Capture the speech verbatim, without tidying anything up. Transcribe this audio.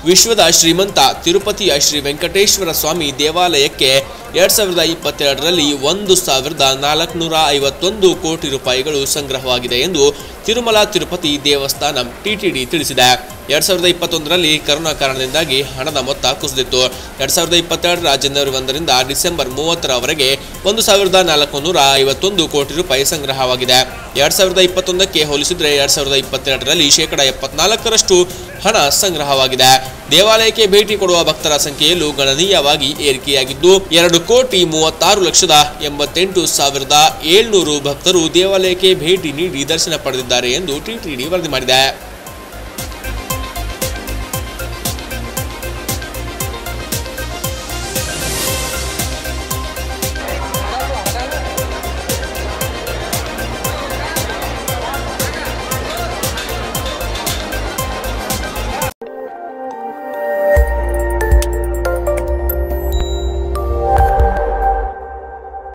ವಿಶ್ವದ ಶ್ರೀಮಂತ ತಿರುಪತಿಯ ಶ್ರೀ ವೆಂಕಟೇಶ್ವರ ಸ್ವಾಮಿ ದೇವಾಲಯಕ್ಕೆ ಎರಡ್ ಸಾವಿರದ ಇಪ್ಪತ್ತೆರಡರಲ್ಲಿ ಒಂದು ಸಾವಿರದ ನಾಲ್ಕುನೂರ ಐವತ್ತೊಂದು ಕೋಟಿ ರೂಪಾಯಿಗಳು ಸಂಗ್ರಹವಾಗಿದೆ ಎಂದು ತಿರುಮಲ ತಿರುಪತಿ ದೇವಸ್ಥಾನ ಟಿಟಿಡಿ ತಿಳಿಸಿದೆ. ಎರಡ್ ಸಾವಿರದ ಇಪ್ಪತ್ತೊಂದರಲ್ಲಿ ಕರೋನಾ ಕಾರಣದಿಂದಾಗಿ ಹಣದ ಮೊತ್ತ ಕುಸಿದಿತ್ತು. ಎರಡ್ ಸಾವಿರದ ಇಪ್ಪತ್ತೆರಡರ ಜನವರಿ ಒಂದರಿಂದ ಡಿಸೆಂಬರ್ ಮೂವತ್ತರವರೆಗೆ ಒಂದು ಸಾವಿರದ ನಾಲ್ಕುನೂರ ಐವತ್ತೊಂದು ಕೋಟಿ ರೂಪಾಯಿ ಸಂಗ್ರಹವಾಗಿದೆ. ಎರಡ್ ಸಾವಿರದ ಇಪ್ಪತ್ತೊಂದಕ್ಕೆ ಹೋಲಿಸಿದರೆ ಎರಡ್ ಸಾವಿರದ ಇಪ್ಪತ್ತೆರಡರಲ್ಲಿ ಶೇಕಡ ಎಪ್ಪತ್ನಾಲ್ಕರಷ್ಟು ಹಣ ಸಂಗ್ರಹವಾಗಿದೆ. ದೇವಾಲಯಕ್ಕೆ ಭೇಟಿ ಕೊಡುವ ಭಕ್ತರ ಸಂಖ್ಯೆಯಲ್ಲೂ ಗಣನೀಯವಾಗಿ ಏರಿಕೆಯಾಗಿದ್ದು ಎರಡು ಕೋಟಿ ಮೂವತ್ತಾರು ಲಕ್ಷದ ಎಂಬತ್ತೆಂಟು ಸಾವಿರದ ಏಳ್ನೂರು ಭಕ್ತರು ದೇವಾಲಯಕ್ಕೆ ಭೇಟಿ ನೀಡಿ ದರ್ಶನ ಪಡೆದಿದ್ದಾರೆ ಎಂದು ಟಿಟಿಡಿ ವರದಿ ಮಾಡಿದೆ.